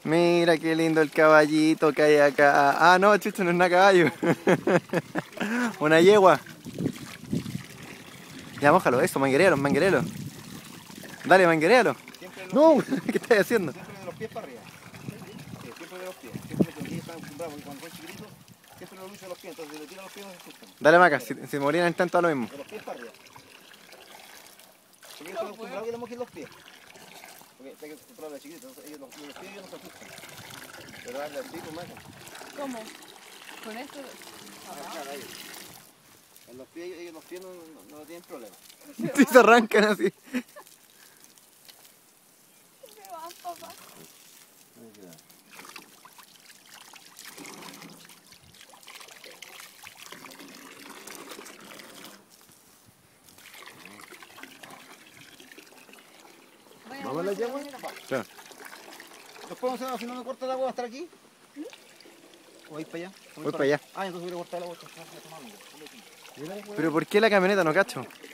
Mira qué lindo el caballito que hay acá. Ah, no, chucho, no es una caballo. Una yegua. Ya, mójalo, eso, mangueréalo, mangueréalo. Dale, mangueréalo. Siempre los No, pies, ¿qué estás haciendo? siempre de los pies para arriba. Sí, siempre de los pies. Siempre porque ellos están acostumbrados, porque cuando son chiquititos, siempre lo luce los pies, entonces si le tiran los pies no se asustan. Dale, Maca, si morían en tanto a lo mismo. De los pies para arriba. Porque ellos están acostumbrados que le mojen los pies. Porque está acostumbrado a los chiquitos, entonces los pies ellos no se asustan. Pero darle así, pues Maca. ¿Cómo? ¿Con esto? Claro, ahí. En los pies, ellos los pies no tienen problema. Sí, se arrancan así. Se van, papá. ¿Vamos a la yegua? Sí. ¿Nos podemos hacer si no me corta el agua hasta aquí? ¿O ir para allá? Voy para allá. Ah, entonces voy a cortar el agua. Pero ¿por qué la camioneta no cacho?